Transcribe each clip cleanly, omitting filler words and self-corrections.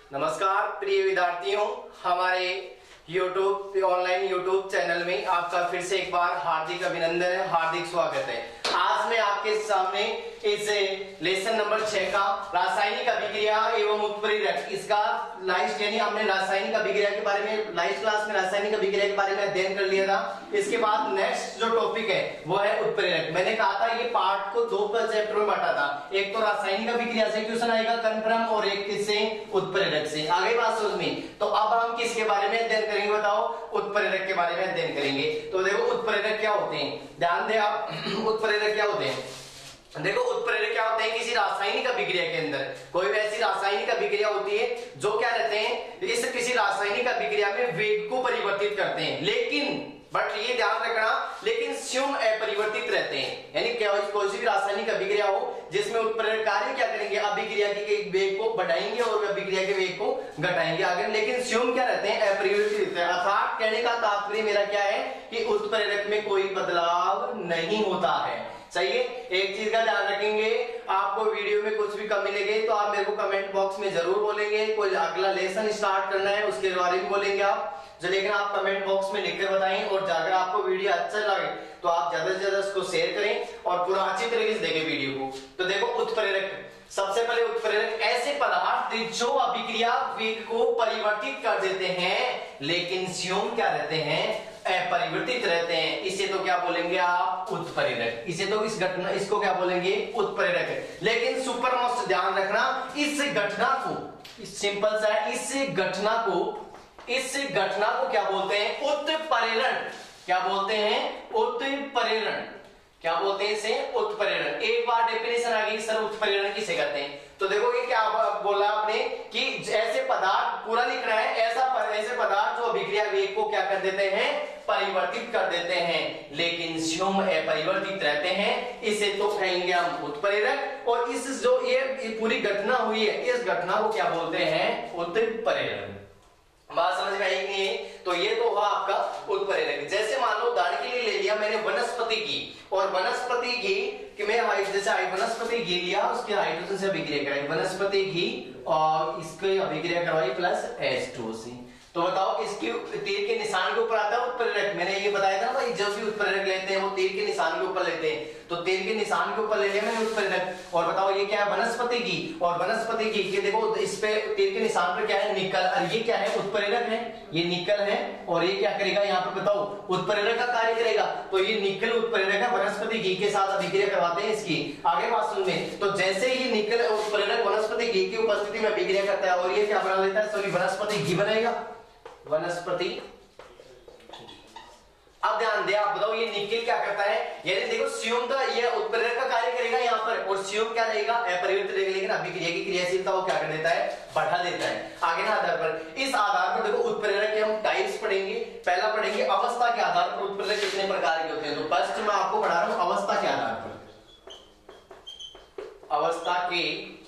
नमस्कार प्रिय विद्यार्थियों, हमारे ऑनलाइन यूट्यूब चैनल में आपका फिर से एक बार हार्दिक अभिनंदन है, हार्दिक स्वागत है। आज मैं आपके सामने इस लेसन नंबर 6 का रासायनिक अभिक्रिया एवं उत्प्रेरक, इसका लास्ट यानी हमने रासायनिक अभिक्रिया के बारे में लास्ट क्लास में रासायनिक अभिक्रिया के बारे में अध्ययन कर लिया था। इसके बाद नेक्स्ट जो टॉपिक है वो है उत्प्रेरक। मैंने कहा था ये पार्ट को दो चैप्टर में बांटा था, एक तो रासायनिक अभिक्रिया से क्वेश्चन आएगा कन्फर्म और एक किससे, उत्प्रेरक से। आगे बात समझ में। तो अब हम किसके बारे में अध्ययन करेंगे बताओ? उत्प्रेरक के बारे में अध्ययन करेंगे। तो देखो उत्प्रेरक क्या होते हैं, ध्यान दें आप। उत्प्रेरक क्या होते हैं? देखो उत्प्रेरक क्या होते हैं, किसी रासायनिक अभिक्रिया के अंदर कोई ऐसी रासायनिक अभिक्रिया होती है जो क्या रहते हैं, इस किसी रासायनिक अभिक्रिया में वेग को परिवर्तित करते हैं, लेकिन बट ये ध्यान रखना, लेकिन स्वयं अपरिवर्तित रहते हैं। यानी क्या, कोई सी भी रासायनिक अभिक्रिया हो जिसमें उत्प्रेरक कार्य क्या करेंगे, अभिक्रिया के वेग को बढ़ाएंगे और अभिक्रिया के वेग को घटाएंगे आगे, लेकिन स्वयं क्या रहते हैं, अपरिवर्तित। अर्थात कहने का तात्पर्य मेरा क्या है कि उत्प्रेरक में कोई बदलाव नहीं होता है। सही है। एक चीज का ध्यान रखेंगे, आपको वीडियो में कुछ भी कमी लगे तो आप मेरे को कमेंट बॉक्स में जरूर बोलेंगे। कोई अगला लेसन स्टार्ट करना है उसके बारे में बोलेंगे आप, जो लेकिन आप कमेंट बॉक्स में लिखकर बताएं। और अगर आपको वीडियो अच्छा लगे तो आप ज्यादा से ज्यादा उसको शेयर करें और पूरा अच्छी तरीके से देखें वीडियो को। तो देखो उत्प्रेरक, सबसे पहले उत्प्रेरक ऐसे पदार्थ जो अभिक्रिया वेग को परिवर्तित कर देते हैं लेकिन स्वयं क्या रहते हैं, अपरिवर्तित रहते हैं। इसे तो क्या बोलेंगे आप, उत्प्रेरक। इसे तो इस घटना, इसको क्या बोलेंगे, उत्प्रेरक। लेकिन सुपर मोस्ट ध्यान रखना, इस घटना को, सिंपल सा है, इस घटना को क्या बोलते हैं, उत्प्रेरण। क्या बोलते हैं, उत्प्रेरण। क्या बोलते हैं इसे, उत्प्रेरण। एक बार डेफिनेशन आ गई सर उत्प्रेरण किसे कहते हैं। तो देखो ये क्या बोला आपने कि ऐसे पदार्थ, पूरा लिखना है, ऐसे पदार्थ जो अभिक्रिया वेग को क्या कर देते हैं, परिवर्तित कर देते हैं लेकिन स्वयं अपरिवर्तित रहते हैं, इसे तो कहेंगे हम उत्प्रेरक। और इस जो ये पूरी घटना हुई है, इस घटना को क्या बोलते हैं, उत्प्रेरण। बात समझ में आई नहीं? तो ये तो हुआ आपका उत्प्रेरक। जैसे मान लो उदाहरण के लिए ले लिया मैंने वनस्पति की, और वनस्पति घी कि मैं जैसे वनस्पति घी लिया, उसके हाइड्रोजन से अभिक्रिया कराई, वनस्पति घी और इसके अभिक्रिया करवाई प्लस H2O। तो बताओ इसकी तीर के निशान के ऊपर आता है उत्प्रेरक। मैंने ये बताया था भाई, जब भी उत्प्रेरक लेते हैं वो तीर के निशान के ऊपर लेते हैं, तो तीर के निशान के ऊपर ले लिया मैंने उत्प्रेरक। और बताओ ये क्या है, वनस्पति घी, और वनस्पति घी के देखो इस पे तीर के निशान पर क्या है, निकल, और ये क्या है, उत्प्रेरक है, ये निकल है, और ये क्या करेगा यहाँ पे बताओ, उत्प्रेरक का कार्य करेगा। तो ये निकल उत्प्रेरक है, वनस्पति घी के साथ अभिक्रिया करवाते हैं इसकी। आगे बात सुन में, तो जैसे ही निकल उत्प्रेरक वनस्पति घी की उपस्थिति में अभिक्रिया करता है और ये क्या बना लेता है, सॉरी वनस्पति घी बनेगा, वनस्पति। अब ध्यान दे, आप बताओ ये निकल क्या करता है, यानी देखो स्वयं तो ये उत्प्रेरक का कार्य करेगा यहाँ पर, और स्वयं क्या रहेगा, अपरिवर्तित रहेगा, लेकिन अभिक्रिया की क्रियाशीलता वो क्या कर देता है, बढ़ा देता है। आगे ना आधार पर, इस आधार पर देखो उत्प्रेरक के हम टाइप्स पढ़ेंगे। पहला पढ़ेंगे अवस्था के आधार पर उत्प्रेरक कितने प्रकार के होते हैं। तो फर्स्ट मैं आपको पढ़ा रहा हूं अवस्था के आधार पर। अवस्था के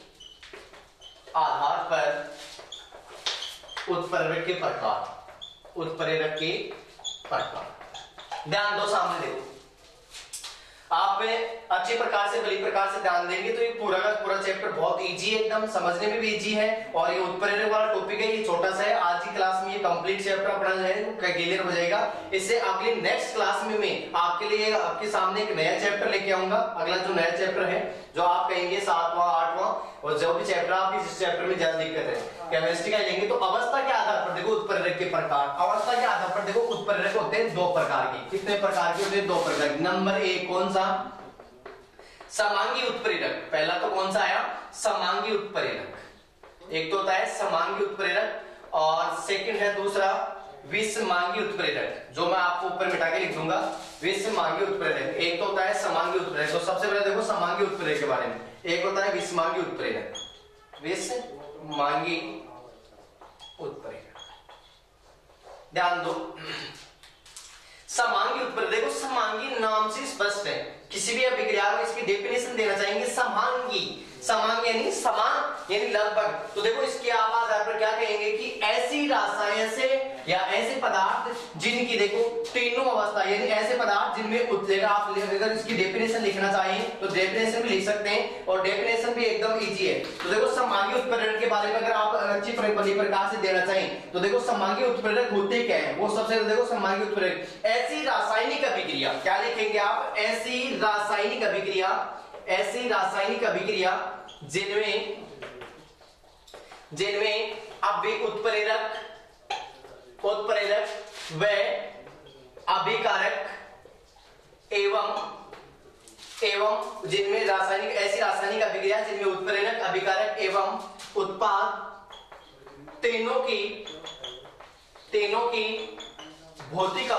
आधार पर उत्प्रेरक के प्रकार, उत्प्रेरक के प्रकार। ध्यान दो, सामने देखो, आप अच्छे प्रकार से बड़ी प्रकार से ध्यान देंगे तो ये पूरा का पूरा चैप्टर बहुत इजी है, एकदम समझने में भी इजी है। और ये उत्प्रेरक वाला टॉपिक है, ये छोटा सा है, आज की क्लास में ये कंप्लीट चैप्टर अपना जो है क्लियर हो जाएगा। इससे अगली नेक्स्ट क्लास में मैं आपके लिए आपके सामने एक नया चैप्टर लेके आऊंगा। अगला जो नया चैप्टर है, जो आप कहेंगे 7वां 8वां, और जो भी चैप्टर आप इस चैप्टर में ज्यादा दिक्कत है केमिस्ट्री का लेंगे। तो अवस्था के आधार पर देखो उत्प्रेरक के प्रकार, अवस्था के आधार पर देखो उत्प्रेरक होते हैं दो प्रकार के। कितने प्रकार के होते हैं, दो प्रकार के। नंबर एक कौन सा, समांगी उत्प्रेरक। पहला तो कौन सा आया, समांगी उत्प्रेरक। एक तो होता है समांगी उत्प्रेरक, और सेकंड है दूसरा विषमांगी उत्प्रेरक, जो मैं आपको ऊपर मिटा के लिख दूंगा, विषमांगी उत्प्रेरक। एक तो होता है समांगी उत्प्रेरक। तो सबसे पहले देखो समांगी उत्प्रेरक के बारे में। एक होता है विषमांगी उत्प्रेरक, विषमांगी उत्प्रेरक। ध्यान दो, समांगी उत्प्रेरक, देखो समांगी नाम से स्पष्ट है, किसी भी अभिक्रिया में इसकी डेफिनेशन देना चाहेंगे समांगी। समांगी यानी समान यानी लगभग। तो देखो इसके आधार पर क्या कहेंगे कि ऐसी रसायन से या ऐसे पदार्थ जिनकी देखो तीनों अवस्था यानी ऐसे पदार्थ जिनमें उत्प्रेरक, आप अगर इसकी डेफिनेशन लिखना चाहें तो डेफिनेशन भी लिख सकते हैं और डेफिनेशन भी एकदम इजी है। तो देखो समांगी उत्प्रेरक के बारे में अगर आप अच्छी प्रकार से देना चाहें तो देखो समांगी उत्प्रेरक होते क्या है, वो सबसे देखो समांगी उत्प्रेरक ऐसी रासायनिक अभिक्रिया, क्या लिखेंगे आप, ऐसी रासायनिक अभिक्रिया, ऐसी रासायनिक अभिक्रिया जिनमें अभी उत्प्रेरक व अभिकारक एवं जिनमें रासायनिक, ऐसी रासायनिक अभिक्रिया जिनमें उत्प्रेरक, अभिकारक एवं उत्पाद तीनों की भौतिक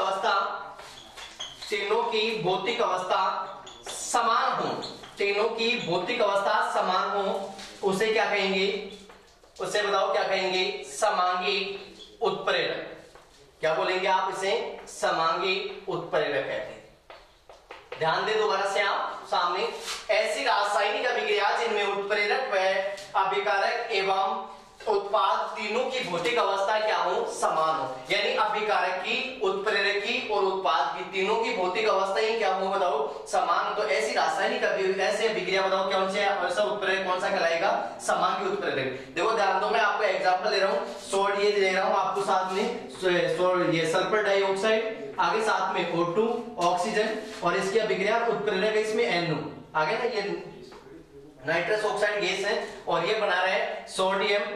अवस्था समान हो, तीनों की भौतिक अवस्था समान हो, उसे क्या कहेंगे, उसे बताओ क्या कहेंगे, समांगी उत्प्रेरक। क्या बोलेंगे आप इसे, समांगी उत्प्रेरक कहते हैं। ध्यान दे दोबारा से आप सामने, ऐसी रासायनिक अभिक्रिया जिनमें उत्प्रेरक व अभिकारक एवं उत्पाद तीनों की भौतिक अवस्था क्या हो, समान हो, यानी अभिकारक की, उत्प्रेरक की और उत्पाद की तीनों की भौतिक अवस्था ही क्या हो, बताओ, समान। तो ऐसी रासायनिक ऐसे अभिक्रिया बताओ कौन से, ऐसा उत्प्रेरक कौन सा कहलाएगा, समांगी उत्प्रेरक। देखो ध्यान दो, मैं आपको एग्जांपल दे रहा हूं, सोड ये दे रहा हूं आपको साथ में, ये सल्फर डाइऑक्साइड, आगे साथ में O2 ऑक्सीजन और इसकी अभिक्रिया उत्प्रेरक है इसमें NO, आगे ना ये नाइट्रस ऑक्साइड गैस है और ये बना रहा है सोडियम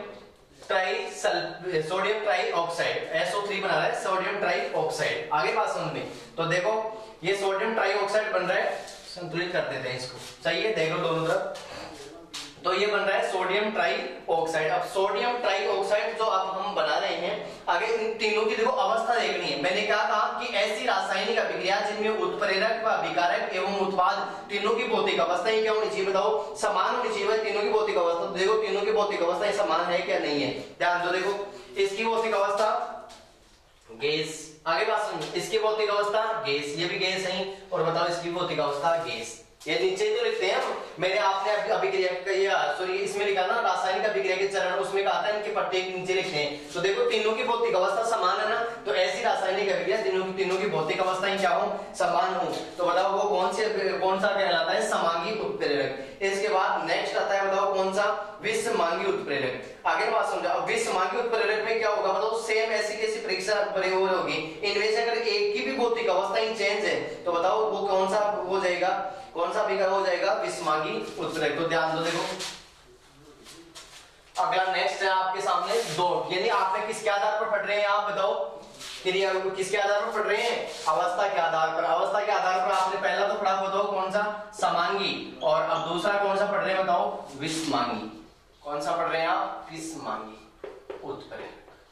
ट्राई ऑक्साइड, SO3 बना रहा है, सोडियम ट्राई ऑक्साइड। आगे बात समझ में, तो देखो ये सोडियम ट्राई ऑक्साइड बन रहा है, संतुलित कर देते हैं इसको, चाहिए देखो दोनों तरफ, तो ये बन रहा है सोडियम ट्राई ऑक्साइड। अब सोडियम ट्राई ऑक्साइड जो अब हम बना रहे हैं, आगे इन तीनों की देखो अवस्था देखनी है। मैंने क्या कहा कि ऐसी रासायनिक अभिक्रिया जिनमें उत्प्रेरक व अभिकारक एवं उत्पाद तीनों की भौतिक अवस्था क्या होनी चाहिए, बताओ, समान होनी चाहिए तीनों की भौतिक अवस्था। तो देखो तीनों की भौतिक अवस्था समान है क्या, नहीं है, ध्यान दो, देखो इसकी भौतिक अवस्था गैस, आगे बात सुनिए, इसकी भौतिक अवस्था गैस, ये भी गैस है, और बताओ इसकी भौतिक अवस्था गैस, ये नीचे जो लिखते हैं, मैंने आपने अभिक्रिया सॉरी इसमें लिखा ना रासायनिक अभिक्रिया के चरण, उसमें कहा था इनके प्रत्येक नीचे लिखते हैं। तो देखो तीनों की भौतिक अवस्था समान है ना, तो ऐसी रासायनिक अभिक्रिया तीनों की भौतिक अवस्थाएं क्या हो, समान हो, तो बताओ वो कौन सा कहलाता है, समांगी उत्प्रेरक। इसके बाद नेक्स्ट आता है, बताओ कौन सा, विषमांगी उत्प्रेरक। आगे बात समझो, अब विषमांगी उत्प्रेरक में क्या होगा, बताओ सेम ऐसी कैसी परीक्षा प्रयोग होगी, इनमें से अगर एक की भी भौतिक अवस्था चेंज है तो बताओ वो कौन सा हो जाएगा, कौन सा अभिक्रिया हो जाएगा, विषमांगी उत्प्रेरक। तो ध्यान दो, देखो अगला नेक्स्ट है आपके सामने दो, यानी आपने किसके आधार पर पढ़ रहे हैं, आप बताओ, क्रिया को किसके आधार पर पढ़ रहे हैं, अवस्था के आधार पर। अवस्था के आधार पर आपने पहला तो पढ़ा, बताओ कौन सा, समांगी, और अब दूसरा कौन सा पढ़ रहे हैं, बताओ, विषमांगी। कौन सा पढ़ रहे हैं आप, विषमांगी उत्प्रेरक।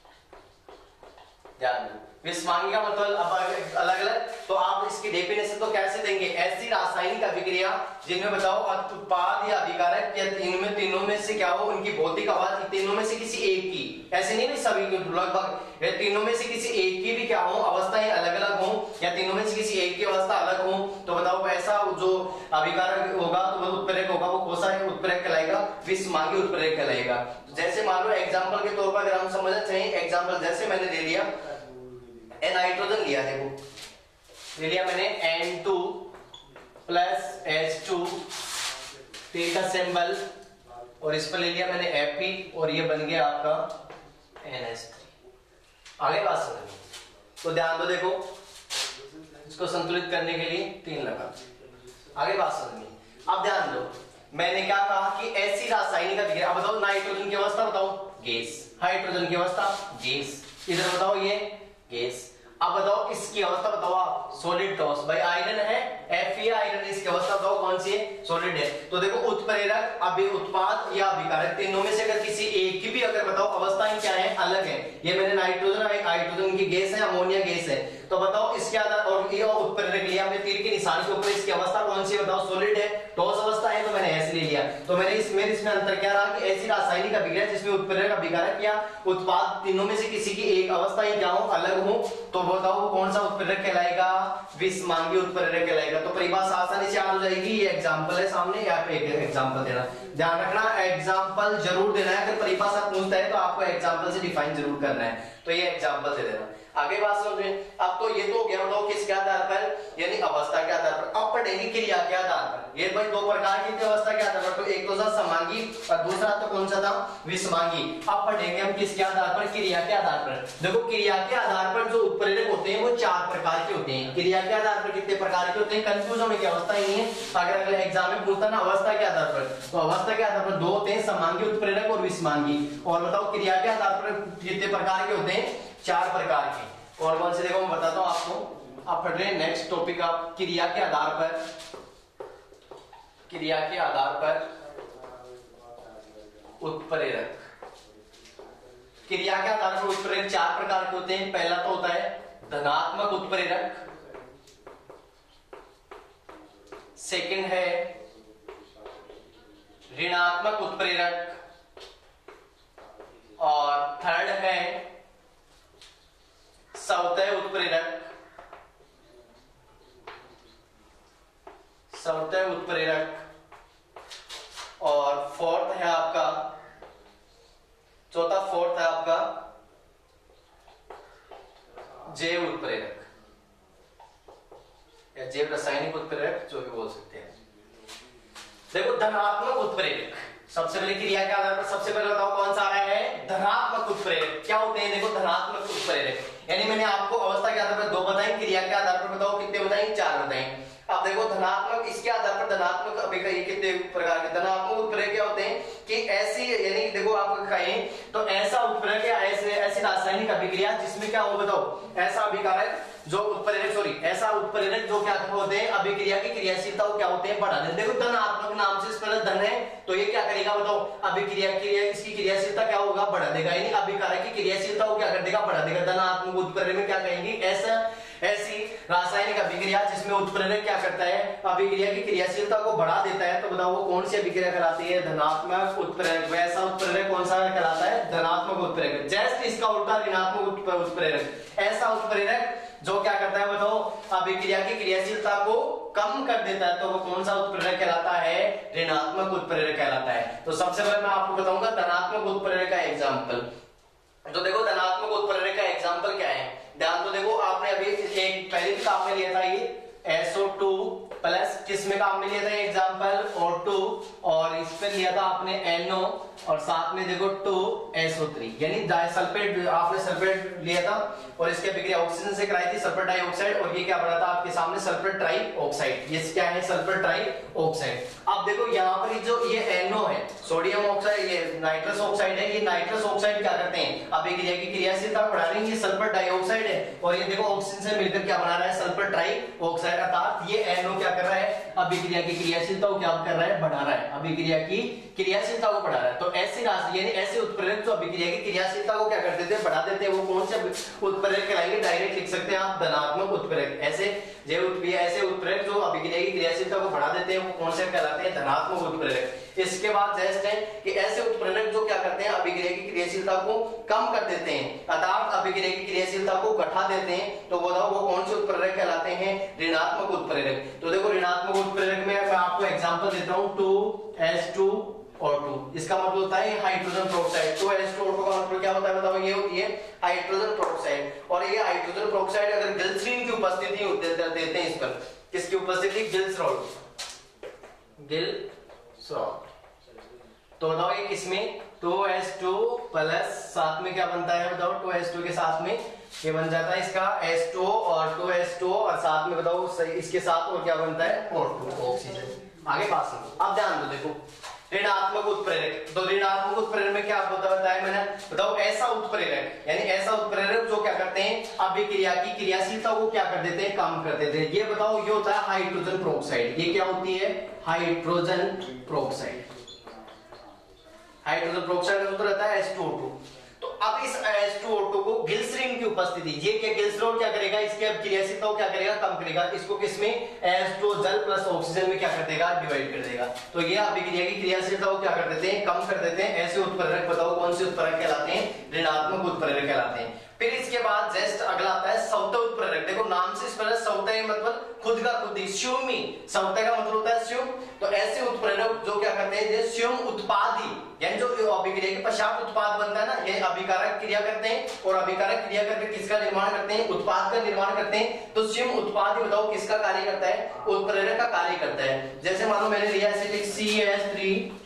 ध्यान दो, विषमांगी का मतलब अलग अलग, तो आप इसकी डेफिनेशन तो कैसे देंगे, ऐसी रासायनिक अभिक्रिया जिनमें बताओ उत्पाद या अभिकारक या तीनों में से क्या हो, उनकी भौतिक अवस्था तीनों में से किसी एक की, ऐसे नहीं सभी की, लगभग तीनों में से किसी एक की भी क्या हो, अवस्थाएं अलग अलग हो, या तीनों में से किसी एक की अवस्था अलग हो, तो बताओ ऐसा जो अभिकारक होगा तो वो उत्प्रेरक होगा, वो कौन सा उत्प्रेरक कहलाएगा, विषमांगी उत्प्रेरक कहलाएगा। जैसे मान लो एग्जाम्पल के तौर पर अगर हम समझना चाहिए, एग्जाम्पल जैसे मैंने ले लिया नाइट्रोजन लिया, देखो ले लिया मैंने N2 प्लस H2 P का सिंबल, और इस पर ले लिया मैंने Fe, और ये बन गया आपका NH3। आगे बात समझिए, तो ध्यान दो, देखो इसको संतुलित करने के लिए 3 लगा। आगे बात समझिए, अब ध्यान दो, मैंने क्या कहा कि ऐसी रासायनिक अभिक्रिया, अब बताओ नाइट्रोजन की अवस्था बताओ गैस, हाइड्रोजन की अवस्था गैस, इधर बताओ ये गैस। अब बताओ इसकी अवस्था बताओ आप, सॉलिड ठोस, भाई आयरन है Fe आयरन, इसकी अवस्था बताओ कौन सी है, सॉलिड है। तो देखो उत्प्रेरक, अभी उत्पाद या अभिकारक तीनों में से अगर किसी एक की भी अगर बताओ अवस्थाएं क्या है, अलग है, ये मैंने नाइट्रोजन हाइड्रोजन की गैस है, अमोनिया गैस है, तो बताओ इसके आधार, और ये उत्प्रेरक लिया हमने तीर के निशान के ऊपर, इसकी अवस्था कौन सी बताओ, सॉलिड है, ठोस अवस्था है, तो मैंने ऐसे ले लिया। तो मैंने इसमें अंतर क्या रहा कि ऐसी रासायनिक अभिक्रिया जिसमें उत्प्रेरक अभिकारक या उत्पाद तीनों में से किसी की एक अवस्था ही क्या हो, अलग हो, तो बताओ कौन सा उत्प्रेरक कहलाएगा, विषमांगी उत्प्रेरक कहलाएगा। तो परिभाषा आसानी से याद हो जाएगी, ये एग्जांपल है सामने, यहाँ पे एक एग्जांपल देना, ध्यान रखना एग्जांपल जरूर देना है, अगर परिभाषा पूछता है तो आपको एग्जांपल से डिफाइन जरूर करना है। तो ये एग्जांपल दे देना। आगे बात समझे। अब तो ये तो हो गया, बताओ किसके आधार पर, यानी अवस्था के आधार पर। अब पढ़ेंगे क्रिया के आधार पर। ये भाई दो प्रकार की थी अवस्था के आधार पर, तो एक तो था समांगी और दूसरा तो कौन सा था, विषमांगी। अब पढ़ेंगे हम किसके आधार पर, क्रिया के आधार पर। देखो क्रिया के आधार पर जो उत्प्रेरक होते हैं वो 4 प्रकार के होते हैं। क्रिया के आधार पर कितने प्रकार के होते हैं, कंफ्यूज होने की अवस्था ही नहीं है। अगर अगले एग्जाम में पूछता ना अवस्था के आधार पर, तो अवस्था के आधार पर 2 होते हैं, समांगी उत्प्रेरक और विषमांगी। और बताओ क्रिया के आधार पर कितने प्रकार के होते हैं, 4 प्रकार के। कौन कौन से देखो मैं बताता हूं आपको। आप पढ़ रहे हैं नेक्स्ट टॉपिक आप क्रिया के आधार पर, क्रिया के आधार पर उत्प्रेरक। क्रिया के आधार पर उत्प्रेरक 4 प्रकार के होते हैं। पहला तो होता है धनात्मक उत्प्रेरक, सेकंड है ऋणात्मक उत्प्रेरक, और थर्ड है सवतय उत्प्रेरक, सवतय उत्प्रेरक, और फोर्थ है आपका, चौथा फोर्थ है आपका जैव उत्प्रेरक या जैव रासायनिक उत्प्रेरक, जो भी बोल सकते हैं। देखो धनात्मक उत्प्रेरक, सबसे पहले क्रिया के आधार पर सबसे पहले बताओ कौन सा आ रहा है, धनात्मक उत्प्रेरक। क्या होते हैं देखो धनात्मक उत्प्रेरक, यानी मैंने आपको अवस्था के आधार पर 2 बताई, क्रिया के आधार पर बताओ कितने बताई, 4 बताई। अब देखो धनात्मक, इसके आधार पर धनात्मक अभिक्रिया कितने प्रकार के धनात्मक उत्प्रेरक क्या होते हैं कि ऐसी, यानी देखो आप कहें तो ऐसा उत्प्रेरक या ऐसी रासायनिक अभिक्रिया जिसमें क्या हो बताओ, ऐसा अभिकारक जो उत्प्रेरक ऐसा उत्प्रेरक जो क्या होते हैं, अभिक्रिया की क्रियाशीलता क्या होते हैं, बढ़ा देते। देखो धनात्मक नाम से इसमें धन है, तो ये क्या करेगा बताओ, अभिक्रिया इसकी क्रियाशीलता क्या होगा, बढ़ा देगा, यानी अभिकारक की क्रियाशीलता को क्या कर देगा, बढ़ा देगा। धनात्मक उत्प्रेरक में क्या कहेंगे, ऐसी रासायनिक अभिक्रिया जिसमें उत्प्रेरक क्या करता है, अभिक्रिया की क्रियाशीलता को बढ़ा देता है। तो बताओ वो कौन सी अभिक्रिया कहलाती है, धनात्मक उत्प्रेरक। वैसा उत्प्रेरक कौन सा कहलाता है, धनात्मक उत्प्रेरक। जस्ट इसका उल्टा ऋणात्मक उत्प्रेरक, ऐसा उत्प्रेरक जो क्या करता है बताओ, अभिक्रिया की क्रियाशीलता को कम कर देता है, तो वो कौन सा उत्प्रेरक कहलाता है, ऋणात्मक उत्प्रेरक कहलाता है। तो सबसे पहले मैं आपको बताऊंगा धनात्मक उत्प्रेरक का एग्जाम्पल। तो देखो धनात्मक उत्प्रेरक का एग्जाम्पल क्या है, ध्यान तो देखो, आपने अभी एक पहले भी काम में लिया था ये SO2 प्लस, किसमें काम में लिया था एग्जाम्पल, O2, और इस पे लिया था आपने NO, और साथ में देखो 2SO3, यानी डाइसल्फेट, आपने सल्फेट लिया था और इसके अभिक्रिया ऑक्सीजन से कराई थी, सल्फर डाइऑक्साइड, और ये क्या बना था आपके सामने, सल्फर ट्राइऑक्साइड। ये क्या है, सल्फर ट्राइऑक्साइड। अब देखो यहाँ पर जो ये NO है, सोडियम ऑक्साइड, ये नाइट्रस ऑक्साइड है, ये नाइट्रस ऑक्साइड क्या करते हैं, अभिक्रिया की क्रियाशीलता बढ़ा रहे हैं, ये सल्फर डाइऑक्साइड है, और ये देखो ऑक्सीजन से मिलकर क्या बना रहा है, सल्फर ट्राइऑक्साइड। अर्थात ये NO क्या कर रहा है, अभिक्रिया की क्रियाशीलता को क्या कर रहा है, बढ़ा रहा है, अभिक्रिया की क्रियाशीलता को बढ़ा रहा है। तो ऐसी राशि यानी ऐसे उत्प्रेरक जो अभिक्रिया की क्रियाशीलता को क्या कर देते हैं, बढ़ा देते हैं, वो कौन से उत्प्रेरक कहलाएंगे, डायरेक्ट लिख सकते हैं आप धनात्मक उत्प्रेरक। ऐसे उत्प्रेरक जो अभिक्रिया की क्रियाशीलता को बढ़ा देते हैं वो कौन से कहलाते हैं, धनात्मक उत्प्रेरक। इसके बाद जस्ट है कि ऐसे उत्प्रेरक जो क्या करते हैं, अभिक्रिया की क्रियाशीलता को कम कर देते हैं, अर्थात अभिक्रिया की क्रियाशीलता को घटा देते हैं, तो वो कौन से उत्प्रेरक कहलाते हैं, ऋणात्मक उत्प्रेरक। तो देखो ऋणात्मक उत्प्रेरक में मैं आपको एग्जांपल देता हूं, 2H2O2, इसका मतलब होता है हाइड्रोजन पेरोक्साइड। 2H2O2 का मतलब क्या होता है बताओ, ये होती है हाइड्रोजन पेरोक्साइड। और ये हाइड्रोजन पेरोक्साइड अगर ग्लिसरीन की उपस्थिति देते हैं इस पर, किसकी उपस्थिति, ग्लिसरॉल, तो बताओ ये किसमें, 2H2 प्लस साथ में क्या बनता है बताओ, 2H2 के साथ में ये बन जाता है इसका H2 और 2H2, और साथ में बताओ इसके साथ और क्या बनता है, O2, ऑक्सीजन। आगे पास में अब ध्यान दो, देखो ऋणात्मक उत्प्रेरक। तो ऋणात्मक उत्प्रेरक में क्या बताया मैंने, बताओ ऐसा उत्प्रेरक, यानी ऐसा उत्प्रेरक जो क्या करते हैं, अभिक्रिया की क्रियाशीलता को क्या कर देते हैं, कम कर देते हैं। ये बताओ ये होता है हाइड्रोजन पेरोक्साइड। ये क्या होती है, हाइड्रोजन पेरोक्साइड। हाइड्रोजन पेरोक्साइड का सूत्र रहता है H2O2। तो अब इस H2O2 को ग्लिसरीन की उपस्थिति, ये क्या ग्लिसरॉल क्या करेगा, इसकी क्रियाशीलता को क्या करेगा, कम करेगा, इसको किसमें, H2 जल प्लस ऑक्सीजन में क्या कर देगा, डिवाइड कर देगा। तो ये अभिक्रिया की क्रियाशीलता को क्या कर देते हैं, कम कर देते हैं। ऐसे उत्प्रेरक बताओ कौन से उत्प्रेरक कहलाते हैं, ऋणात्मक उत्प्रेरक कहलाते हैं। फिर इसके बाद जस्ट अगला आता है सवतय उत्प्रेरक। देखो नाम से इस पर सवतय मतलब खुद का खुद ही, स्यूमी, सवतय का मतलब होता है स्यूम। तो ऐसे उत्प्रेरक जो क्या करते हैं, हैं स्वयं उत्पादी, यानी जो अभिक्रिया के पश्चात उत्पाद बनता है ना, ये अभिकारक क्रिया करते हैं और अभिकारक क्रिया करके किसका निर्माण करते हैं, उत्पाद का निर्माण करते हैं। तो स्वयं उत्पाद बताओ किसका कार्य करता है, उत्प्रेरक का कार्य करता है। जैसे मानो मैंने लिया एसिटिक CH3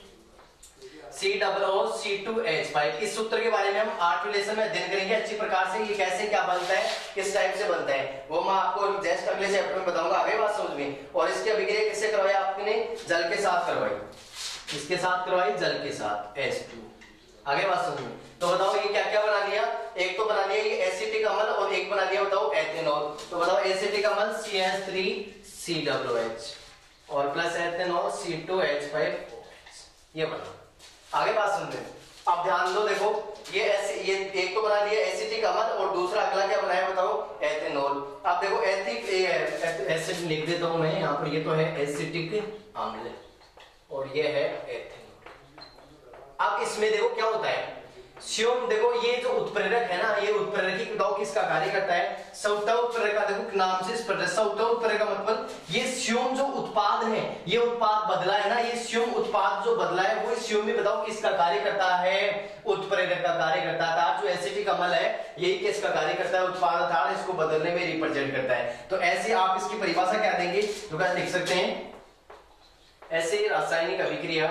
COO2H5, इस सूत्र के बारे में हम आठवीं लेसन में अध्ययन करेंगे अच्छी प्रकार से, ये कैसे क्या बनता है, किस टाइप से बनता है, वो मैं आपको जस्ट अगले चैप्टर में बताऊंगा। आगे बात समझ में। और इसकी अभिक्रिया किससे करवाई आपने, जल के साथ करवाई, इसके साथ करवाई जल के साथ H2। आगे बात समझ में। तो बताओ ये क्या क्या बना लिया, एक तो बना लिया ये एसिटिक अम्ल और एक बना लिया बताओ एथेनॉल। तो बताओ एसिटिक अम्ल CH3COOH और प्लस एथेनॉल C2H5, ये बना। आगे बात समझे। अब ध्यान दो, देखो ये एक तो बना लिया एसिटिक अम्ल और दूसरा अगला क्या बनाया बताओ, एथेनॉल। अब देखो एसिड लिख देता हूं मैं यहाँ पर, ये तो है एसिटिक अम्ल और ये है एथेनॉल। अब इसमें देखो क्या होता है, स्वयं देखो ये जो उत्प्रेरक है ना, ये उत्प्रेरक ही बताओ किसका कार्य करता है, सौता उत्प्रेरक का। देखो नाम से स्पष्ट है, सौता उत्प्रेरक का मतलब ये स्वयं जो उत्पाद है, ये उत्पाद बदला है ना, ये स्वयं उत्पाद जो बदला है वो स्वयं में बताओ किसका कार्य करता है, उत्प्रेरक का कार्य करता है। जो एसिटिक अम्ल है यही किसका कार्य करता है, उत्पाद अर्थात इसको बदलने में रिप्रेजेंट करता है। तो ऐसे आप इसकी परिभाषा क्या देंगे, तो क्या लिख सकते हैं, ऐसे रासायनिक अभिक्रिया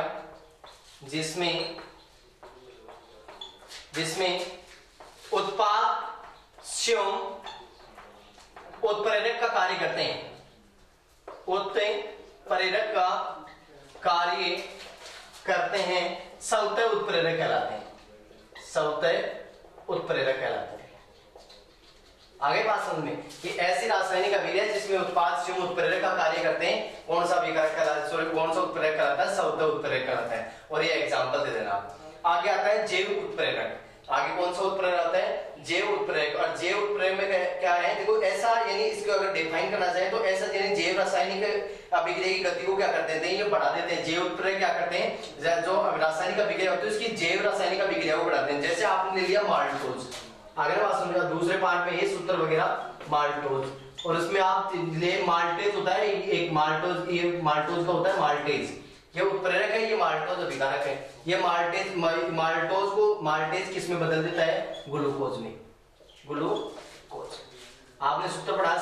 जिसमें उत्पाद स्वयं उत्प्रेरक का कार्य करते हैं, उत्प्रेरक का कार्य करते हैं, सौते उत्प्रेरक कहलाते हैं, सौते उत्प्रेरक कहलाते हैं। आगे बात समझ में कि ऐसी रासायनिक अभिक्रिया जिसमें उत्पाद स्वयं उत्प्रेरक का कार्य करते हैं, कौन सा अभिकारक कहलाता है, सॉरी कौन सा उत्प्रेरक कहलाता है, सौते उत्प्रेरक कहलाता है। और ये एग्जांपल दे देना। आगे आता है जैव उत्प्रेरक। आगे कौन सा उत्प्रेरक आता है, जैव उत्प्रेरक। और जैव उत्प्रेरक में क्या है, देखो ऐसा, यानी इसको अगर डिफाइन करना चाहे तो ऐसा, यानी जैव रासायनिक अभिक्रिया की गति को क्या कर देते हैं, ये बढ़ा देते हैं। जैव उत्प्रेरक क्या करते हैं, जो रासायनिक अभिक्रिया होती है उसकी जैव रासायनिक अभिक्रिया को बढ़ाते हैं। जैसे आपने ले लिया माल्टोज, अगर बात समझो दूसरे पार्ट में ये सूत्र वगैरह माल्टोज, और उसमें आप ले माल्टेज होता है, एक माल्टोज, ये माल्टोज का होता है माल्टेज, ये उत्प्रेरक है, ये माल्टोज अभिकारक है। ये माल्टोज को माल्टेज किस में बदल देता है, ग्लूकोज में, ग्लूकोज। आपने सूत्र पढ़ा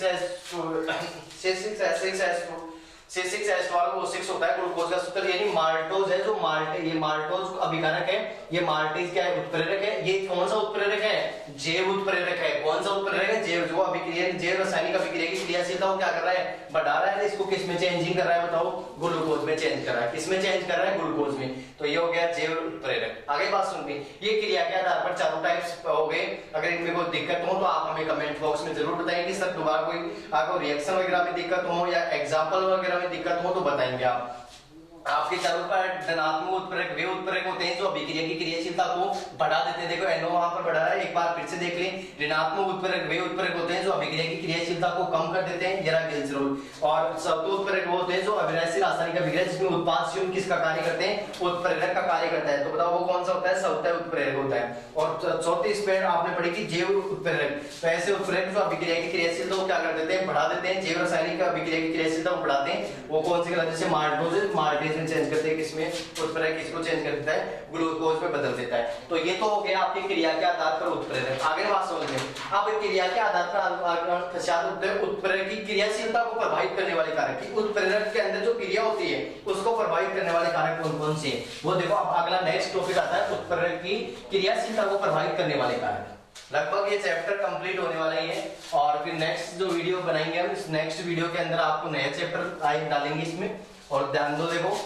C6H12 वो 6 होता है ग्लूकोज का सूत्र, यानी माल्टोज है जो ये माल्टोज अभिकारक है, ये माल्टेज क्या है, उत्प्रेरक है। ये कौन सा उत्प्रेरक है, जैव उत्प्रेरक है। कौन सा उत्प्रेरक है, जैव, जो अभिक्रिया जैव रासायनिक अभिक्रिया की क्रियाशीलता को क्या कर रहा है, बढ़ा रहा है। इसको किस में चेंजिंग कर रहा है बताओ, ग्लूकोज में चेंज कर रहा है। किसमें चेंज कर रहा है, ग्लूकोज में। तो ये हो गया जैव उत्प्रेरक। आगे बात सुनिए, ये क्रिया के आधार पर चारों टाइप्स हो गए। अगर इनमें कोई दिक्कत हो तो आप हमें कमेंट बॉक्स में जरूर बताएंगे सर, दोबारा कोई आपको रिएक्शन वगैरह में दिक्कत हो या एग्जाम्पल वगैरह में दिक्कत हो तो बताएंगे आप। आपके चारों पर धनात्मक उत्प्रेरक वे उत्प्रेरक होते हैं जो अभिक्रिया की क्रियाशीलता को बढ़ा देते हैं। देखो NO वहां पर बढ़ा है, एक बार फिर से देख लें। ऋणात्मक उत्प्रेरक वे उत्प्रेरक होते हैं जो अभिक्रिया की क्रियाशीलता को कम कर देते हैं, जरा ग्लिसरॉल। और सौते उत्प्रेरक वो होते हैं जो अविनाशी रासायनिक अभिक्रिया जिसमें उत्पाद स्वयं किसका कार्य करते हैं, उत्प्रेरक का कार्य करता है। तो बताओ वो कौन सा होता है, सौते उत्प्रेरक होता है। और चौथी स्पेड आपने पढ़ी कि जैव उत्प्रेरक, तो ऐसे उत्प्रेरक जो अभिक्रिया की क्रियाशीलता को क्या कर देते हैं, बढ़ा देते हैं, जैव रासायनिक अभिक्रिया की क्रियाशीलता को बढ़ाते हैं। वो कौन सी कहलाते हैं, जैसे माल्टोज में चेंज करते हैं, में उत्प्रेरक किसको चेंज कर देता है, ग्लूकोज में बदल देता है। तो ये तो हो गया आपकी क्रिया के आधार पर उत्प्रेरक। आगे बात समझिए, अब क्रिया के आधार पर पश्चात उत्प्रेरक की क्रियाशीलता को प्रभावित करने वाले कारक, उत्प्रेरक के अंदर जो क्रिया होती है उसको प्रभावित करने वाले कारक कौन कौन से हैं, वो देखो। अब अगला नेक्स्ट टॉपिक आता है उत्प्रेरक की क्रियाशीलता को प्रभावित करने वाले कारक। लगभग ये चैप्टर कंप्लीट होने वाला ही है और फिर नेक्स्ट जो वीडियो बनाएंगे हम, इस नेक्स्ट वीडियो के अंदर आपको नया चैप्टर डालेंगे इसमें। और ध्यान दो, देखो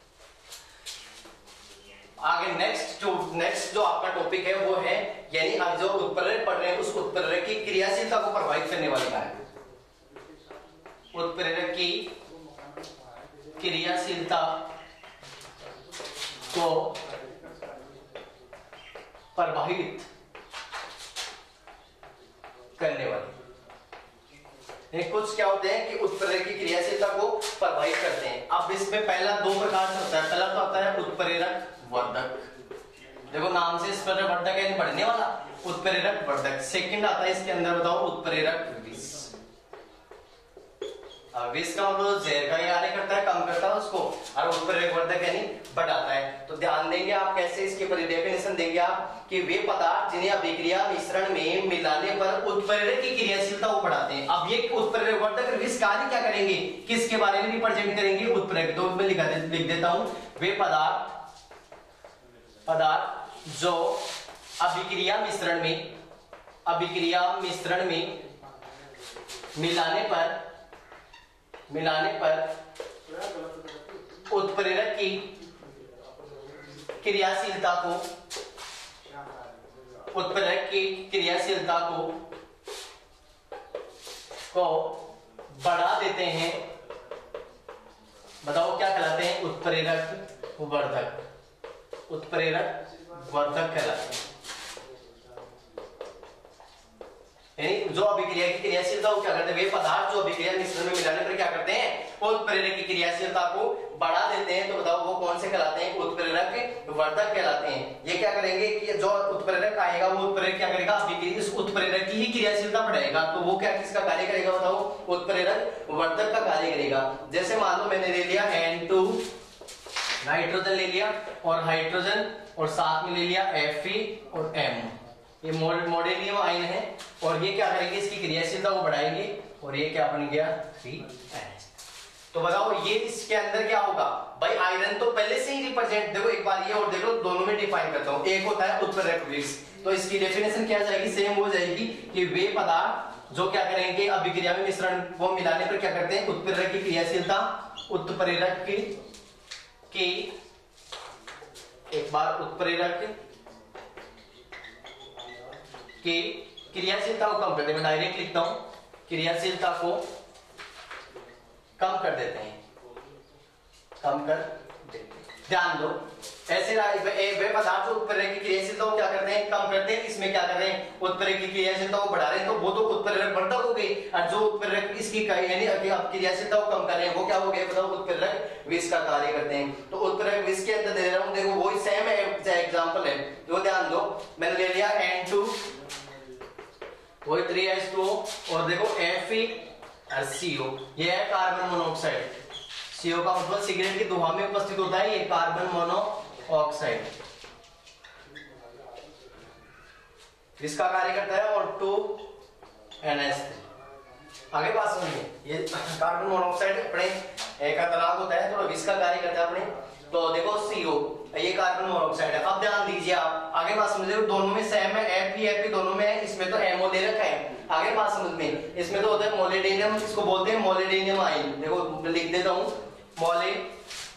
आगे नेक्स्ट जो आपका टॉपिक है वो है, यानी अब जो उत्प्रेरक पढ़ रहे हैं उस उत्प्रेरक की क्रियाशीलता को प्रभावित करने वाले कारक, उत्प्रेरक की क्रियाशीलता को प्रभावित करने वाले कुछ क्या होते हैं कि उत्प्रेरक की क्रियाशीलता को प्रभावित करते हैं। अब इसमें पहला दो प्रकार से होता है। पहला तो होता है उत्प्रेरक वर्धक, देखो नाम से उत्प्रेरक वर्धक है, बढ़ने वाला उत्प्रेरक वर्धक। सेकंड आता है इसके अंदर, बताओ उत्प्रेरक विष। विष का मतलब जहर का यानी करता है, कम करता है उसको, और उत्प्रेरक वर्धक यानी बढ़ाता है। तो ध्यान देंगे आप कैसे इसके डेफिनेशन देंगे आप कि वे पदार्थ जिन्हें अभिक्रिया मिश्रण में मिलाने पर उत्प्रेरक की क्रियाशीलता को बढ़ाते हैं। अब ये उत्प्रेरक वर्धक विष कार्य क्या करेंगे, किसके बारे में रिप्रेजेंट करेंगे, उत्प्रेरक। तो मैं लिख देता हूं, वे पदार्थ जो अभिक्रिया मिश्रण में मिलाने पर उत्प्रेरक की क्रियाशीलता को बढ़ा देते हैं। बताओ क्या कहलाते हैं, उत्प्रेरक वर्धक कहलाते हैं। यानी जो अभिक्रिया की क्रियाशीलता को क्या करते हैं, वे पदार्थ जो अभिक्रिया मिश्रण में मिलाने पर क्या करते हैं, उत्प्रेरक की क्रियाशीलता को बढ़ा देते हैं। तो बताओ वो कौन से कहलाते हैं, उत्प्रेरक वर्धक कहलाते हैं। ये क्या करेंगे कि जो उत्प्रेरक आएगा वो उत्प्रेरक क्या करेगा, अभिक्रिया इस उत्प्रेरक की ही क्रियाशीलता बढ़ाएगा। तो वो क्या किसका कार्य करेगा, बताओ उत्प्रेरक वर्धक का कार्य करेगा। जैसे मान लो मैंने ले लिया N2 नाइट्रोजन ले लिया और हाइड्रोजन, और साथ में ले लिया Fe और M, ये मोडेलियम आयन है, और ये क्या करेंगे, इसकी क्रियाशीलता को बढ़ाएंगे, और ये क्या बन गया 3NH। तो बताओ ये इसके अंदर क्या होगा भाई, आयरन तो पहले से ही रिप्रेजेंट, देखो एक बार ये और देखो, दोनों में डिफाइन करता हूं। एक होता है उत्प्रेरक विष, तो इसकी डेफिनेशन क्या जाएगी, सेम हो जाएगी कि वे पदार्थ जो क्या करेंगे, अभिक्रिया में मिश्रण को मिलाने पर क्या करते हैं, उत्प्रेरक की क्रियाशीलता, उत्प्रेरक की एक बार उत्प्रेरक की क्रियाशीलता को कम कर देते हैं। मैं डायरेक्ट लिखता हूं, क्रियाशीलता को कम कर देते हैं, ध्यान दो। ऐसे वे पदार्थ जो उत्प्रेरक की क्रियाशीलता को क्या करते हैं, कम करते हैं। इसमें क्या कर रहे हैं, उत्प्रेरक की क्रियाशीलता को बढ़ा रहे हैं, तो वो तो उत्प्रेरक वर्धक हो गई, और जो उत्प्रेरक इसकी यानी क्रियाशीलता को कम कर रहे हैं वो क्या हो गए, बताओ उत्प्रेरक विष का कार्य करते हैं। तो उत्प्रेरक विष के अंदर दे रहा हूं, देखो वही सेम एग्जाम्पल है, तो ध्यान दो। मैंने ले लिया N2 वही 3H2O, और देखो Fe और CO, ये है कार्बन मोनोऑक्साइड। CO का मतलब सिगरेट की धुआं में उपस्थित होता है, ये कार्बन मोनोऑक्साइड इसका कार्य करता है, और 2NH3। आगे बात सुनिए, ये कार्बन मोनोऑक्साइड अपने एक तलाक होता है, थोड़ा विष का कार्य करता है अपने। तो देखो CO, ये कार्बन मोनोऑक्साइड है। अब ध्यान दीजिए आप, आगे बात समझिए, दोनों में सेम है, Fe दोनों में है, इसमें तो MO दे रखा है। आगे बात समझ में, इसमें तो होता है मोलिडेनियम, इसको बोलते हैं मोलिडेनियम आयन। देखो लिख देता हूं, मोलिडेनियम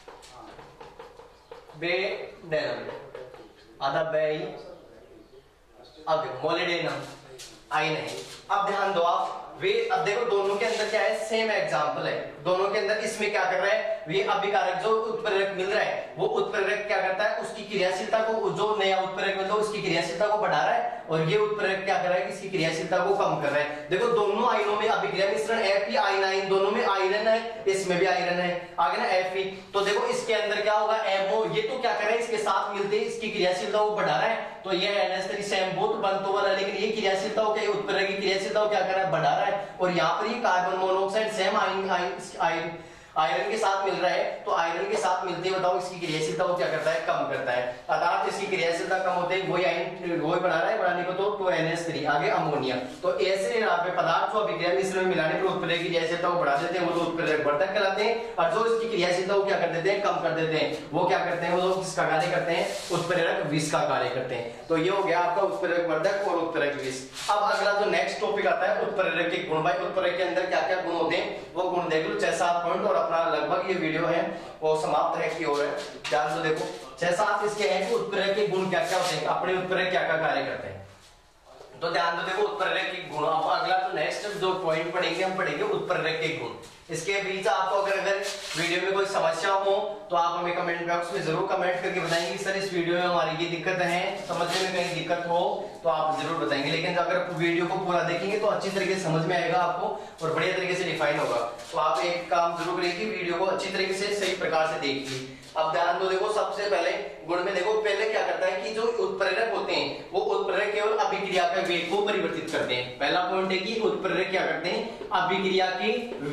आधा बेई, अब देखो मोलिडेनियम आयन है। अब ध्यान दो आप, वे अब देखो दोनों के अंदर क्या है, सेम एग्जांपल है। दोनों के अंदर इसमें क्या कर रहा है, वे अभिकारक जो उत्प्रेरक मिल रहा है, वो उत्प्रेरक क्या करता है, उसकी क्रियाशीलता को, जो नया उत्प्रेरक मिल रहा है उसकी क्रियाशीलता को बढ़ा रहा है, और ये उत्प्रेरक क्या कर रहा है, इसकी क्रियाशीलता को कम कर रहा है। देखो दोनों आयनों में अभिक्रिया मिश्रण Fe आयन, दोनों में आयरन है, इसमें भी आयरन है, आगे ना Fe। तो देखो इसके अंदर क्या होगा, MO, ये तो क्या कर रहा है, इसके साथ मिलते ही इसकी क्रियाशीलता को बढ़ा रहा है, तो ये NH3 सेम बोथ बन तो बना, लेकिन ये क्रियाशीलता को, उत्प्रेरक की क्रियाशीलता को क्या कर रहा है, बढ़ा रहा है। और यहाँ पर ये कार्बन मोनोऑक्साइड सेम आयरन के साथ मिल रहा है, तो आयरन के साथ मिलते ही बताओ इसकी क्रियाशीलता को क्या करता है, कम करता है। अर्थात इसकी क्रियाशीलता कम होते ही वही आयन वही बना रहा है, बढ़ाने को तो 2NH3, आगे अमोनिया। तो ऐसे यहाँ पे पदार्थ जो अभिक्रिया मिश्रण में मिलाने पर उत्प्रेरक की क्रियाशीलता को बढ़ा देते हैं, वो तो उत्प्रेरक वर्धक कहलाते हैं, और जो इसकी क्रियाशीलता को क्या कर देते हैं, कम कर देते हैं, वो क्या करते हैं, वो लोग किसका कार्य करते हैं, उत्प्रेरक विष का कार्य करते हैं। तो ये हो गया आपका उत्प्रेरक वर्धक और उत्प्रेरक विष। अब अगला जो नेक्स्ट टॉपिक आता है, उत्प्रेरक के गुण। भाई उत्प्रेरक के अंदर क्या क्या गुण होते हैं, वो गुण देख लो, 6-7 पॉइंट, और अपना लगभग ये वीडियो है वो समाप्त है की ओर है। ध्यान से देखो, 6-7 इसके हैं कि उत्प्रेरक के गुण क्या क्या होते हैं, अपने उत्प्रेरक क्या क्या कार्य करते हैं। तो ध्यान दो, देखो उत्प्रेरक के गुण। अब अगला जो नेक्स्ट जो पॉइंट पढ़ेंगे, हम पढ़ेंगे उत्प्रेरक के गुण। इसके बीच आपको अगर वीडियो में कोई समस्या हो तो आप हमें कमेंट बॉक्स में जरूर कमेंट करके बताएंगे कि सर इस वीडियो में हमारी ये दिक्कत है, समझने में कहीं दिक्कत हो तो आप जरूर बताएंगे। लेकिन अगर वीडियो को पूरा देखेंगे तो अच्छी तरीके से समझ में आएगा आपको, और बढ़िया तरीके से डिफाइन होगा। तो आप एक काम जरूर करिए कि वीडियो को अच्छी तरीके से सही प्रकार से देखिए। अब ध्यान दो, देखो सबसे पहले गुण में देखो, पहले क्या करता है कि जो उत्प्रेरक होते हैं वो उत्प्रेरक केवल अभिक्रिया के वेग को परिवर्तित करते हैं। पहला पॉइंट है कि उत्प्रेरक क्या करते हैं, अभिक्रिया के वेग को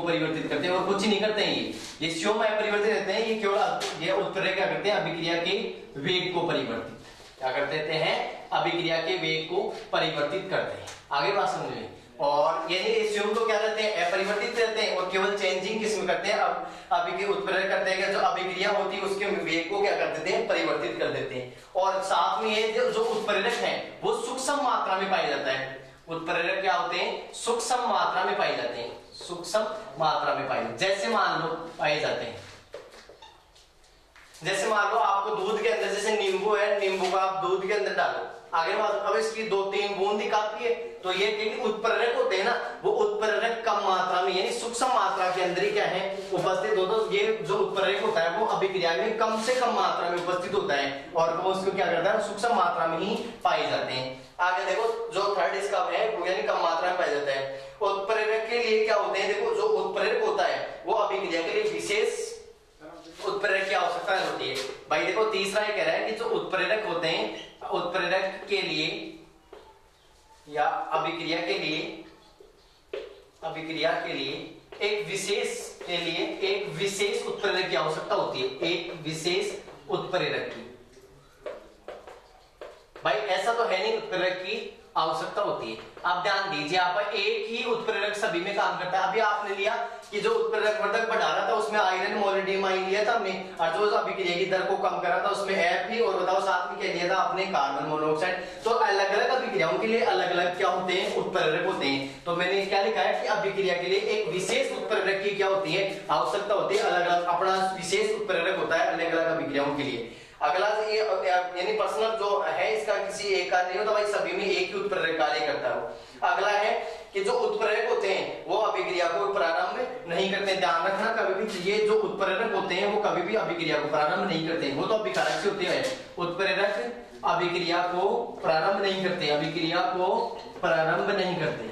परिवर्तित करते हैं और कुछ ही नहीं करते हैं। ये स्योम अपरिवर्तित रहते हैं, ये केवल ये उत्प्रेरक क्या करते हैं, अभिक्रिया के वेग को परिवर्तित क्या कर देते हैं, अभिक्रिया के वेग को परिवर्तित करते हैं। आगे बात समझ में। और ये स्योम को क्या रहते हैं, अपरिवर्तित रहते हैं और केवल चेंजिंग किसमें करते हैं, अब अभी उत्प्रेरक करते हैं, जो अभिक्रिया होती है उसके वेग को क्या कर देते हैं, परिवर्तित कर देते हैं। और साथ में ये जो उत्प्रेरक है वो सूक्ष्म मात्रा में पाया जाता है। उत्प्रेरक क्या होते हैं, सूक्ष्म मात्रा में पाए जाते हैं, सूक्ष्म मात्रा में पाए। जैसे मान लो पाए जाते हैं, जैसे मान लो आपको दूध के अंदर, जैसे नींबू है, नींबू को आप दूध के अंदर डालो, आगे बात अब इसकी 2-3 बूंद निकालती है, तो ये उत्प्रेरक होते हैं ना, वो उत्प्रेरक कम मात्रा में यानी सूक्ष्म मात्रा के अंदर ही क्या है, उपस्थित होता है। ये जो उत्प्रेरक होता है वो अभिक्रिया में कम से कम मात्रा में उपस्थित होता है और वो उसको क्या करता है, सूक्ष्म मात्रा में ही पाए जाते हैं। आगे देखो जो थर्ड इसका है वो यानी कम मात्रा में पाया जाता है। उत्प्रेरक के लिए क्या होते हैं, देखो जो उत्प्रेरक होता है वो अभिक्रिया के लिए विशेष उत्प्रेरक की आवश्यकता होती है। भाई देखो तीसरा ये कह रहा है कि जो उत्प्रेरक होते हैं, उत्प्रेरक के लिए या अभिक्रिया के लिए एक विशेष उत्प्रेरक की आवश्यकता होती है, एक विशेष उत्प्रेरक की। भाई ऐसा तो है नहीं उत्प्रेरक की आवश्यकता होती है। आप ध्यान दीजिए, आप एक ही उत्प्रेरक सभी में काम करता है। अभी आपने लिया कि जो उत्प्रेरक वर्धक बढ़ा रहा था उसमें आयरन मोलिब्डेनम आयन लिया था हमने, और जो अभिक्रिया की दर को कम कर रहा था उसमें Fe और बताओ साथ में क्या लिया था आपने, कार्बन मोनोऑक्साइड। तो अलग अलग अभिक्रियाओं के लिए अलग अलग क्या होते हैं, उत्प्रेरक होते हैं। तो मैंने क्या लिखा है कि अभिक्रिया के लिए एक विशेष उत्प्रेरक की क्या होती है, आवश्यकता होती है। अलग अलग अपना विशेष उत्प्रेरक होता है अलग अलग अभिक्रियाओं के लिए। अगला ये यानी पर्सनल जो है इसका किसी एक का नहीं होता, भाई सभी में एक ही उत्प्रेरक कार्य करता है। अगला है कि जो उत्प्रेरक होते हैं वो अभिक्रिया को प्रारंभ नहीं करते। ध्यान रखना कभी भी ये जो उत्प्रेरक होते हैं वो कभी भी अभिक्रिया को प्रारंभ नहीं करते, वो तो अभिकारक से होते हैं। उत्प्रेरक अभिक्रिया को प्रारंभ नहीं करते, अभिक्रिया को प्रारंभ नहीं करते,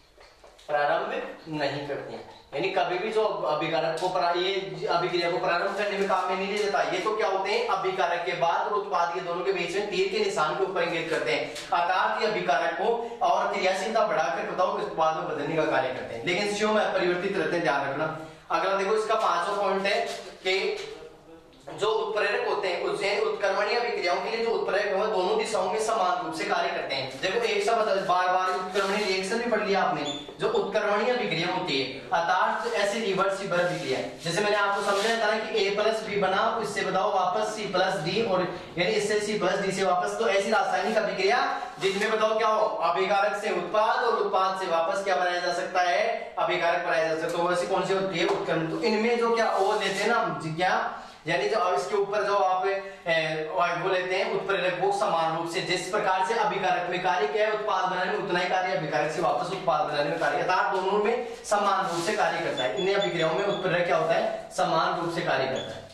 प्रारंभ नहीं करते यानी कभी भी जो अभिकारक को ये अभिक्रिया को प्रारंभ करने में काम में नहीं लिया जाता। ये तो क्या होते हैं, अभिकारक के बाद और उत्पाद के दोनों के बीच में तीर के निशान के ऊपर इंगित करते हैं, अर्थात ये अभिकारक को और क्रियाशीलता बढ़ाकर बताओ उत्पाद में बदलने का कार्य करते हैं, लेकिन स्योम अपरिवर्तित रहते हैं, ध्यान रखना। अगला देखो इसका 5वां पॉइंट है कि जो उत्प्रेरक होते हैं उससे उत्क्रमणीय अभिक्रियाओं के लिए जो उत्प्रेरक है दोनों दिशाओं में समान रूप से कार्य करते हैं। देखो एक सा बार बार उत्क्रमणीय रिएक्शन भी पढ़ लिया आपने, जो उत्क्रमणीय अभिक्रिया होती है अर्थात ऐसे रिवर्सिबल अभिक्रिया, जैसे मैंने आपको समझाया था कि A+B बना, इससे बताओ वापस C+D और यानी इससे C+D से वापस, तो ऐसी रासायनिक अभिक्रिया जिनमें बताओ क्या हो, अभिकारक से उत्पाद और उत्पाद से वापस क्या बनाया जा सकता है, अभिकारक बनाया जा सकता है। तो वैसे कौन सी होती है, उत्क्रमण। तो इनमें जो क्या वो लेते हैं ना, क्या यानी जो इसके ऊपर जो आप वो लेते हैं उत्प्रेरक वो समान रूप से जिस प्रकार से अभिकारक में कार्य किया है उत्पाद बनाने में उतना ही कार्य अभिकारक से वापस उत्पाद बनाने में कार्य करता है, दोनों में समान रूप से कार्य करता है। इन अभिक्रियाओं में उत्प्रेरक क्या होता है, समान रूप से कार्य करता है।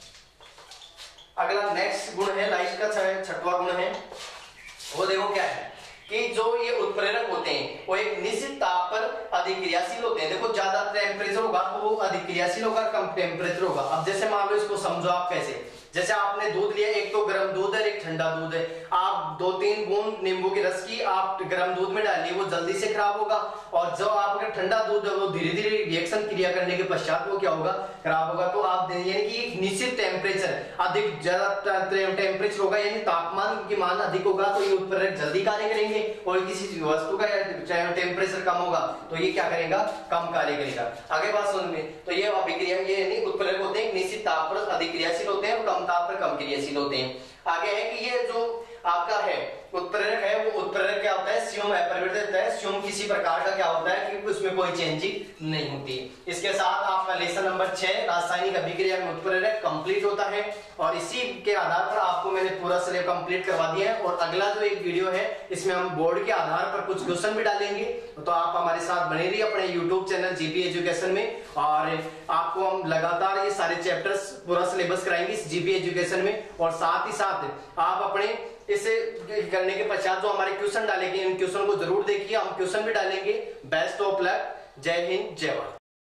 अगला नेक्स्ट गुण है, लाइट का 6वां गुण है, वो देखो क्या है कि जो ये उत्प्रेरक होते हैं वो एक निश्चित ताप पर अधिक क्रियाशील होते हैं। देखो ज्यादा टेम्परेचर होगा तो वो अधिक क्रियाशील होगा, कम टेम्परेचर होगा। अब जैसे मान लो इसको समझो आप कैसे, जैसे आपने दूध लिया, एक तो गर्म दूध है एक ठंडा दूध है, आप 2-3 बूंद नींबू के रस की आप गर्म दूध में डालिए, वो जल्दी से खराब होगा, और जो आपका ठंडा दूध है वो धीरे धीरे रिएक्शन क्रिया करने के पश्चात वो क्या होगा, खराब होगा। तो आप यानी कि निश्चित टेम्परेचर अधिक ज्यादा टेम्परेचर होगा यानी तापमान की मान अधिक होगा तो ये उत्प्रेरक जल्दी कार्य करेंगे, और किसी वस्तु का टेम्परेचर कम होगा तो ये क्या करेगा, कम कार्य करेगा। आगे बात समझ में, तो ये अभिक्रिया ये यानी उत्प्रेरक होते हैं निश्चित ताप पर अधिक क्रियाशील होते हैं, कम ताप पर कम क्रियाशील होते हैं। आगे है कि ये जो आपका है उत्प्रेरक है वो उत्प्रेरक क्या होता है, स्योम अपरिवर्तित होता है। स्योम किसी प्रकार का क्या होता है कि उसमें कोई चेंजिंग नहीं होती। इसके साथ आपका लेसन नंबर 6 रासायनिक अभिक्रिया में उत्प्रेरक कंप्लीट होता है, और इसी के आधार पर आपको मैंने पूरा सिलेबस कंप्लीट करवा दिया है। और अगला जो एक वीडियो है इसमें हम बोर्ड के आधार पर कुछ क्वेश्चन भी डालेंगे, तो आप हमारे साथ बने रहिए अपने यूट्यूब चैनल जीपी एजुकेशन में, और आपको हम लगातार ये सारे चैप्टर्स पूरा सिलेबस कराएंगे इस जीपी एजुकेशन में। और साथ ही साथ आप अपने इसे करने के पश्चात जो हमारे क्वेश्चन डालेंगे इन क्वेश्चन को जरूर देखिए, हम क्वेश्चन भी डालेंगे। बेस्ट ऑफ लक, जय हिंद, जय भारत।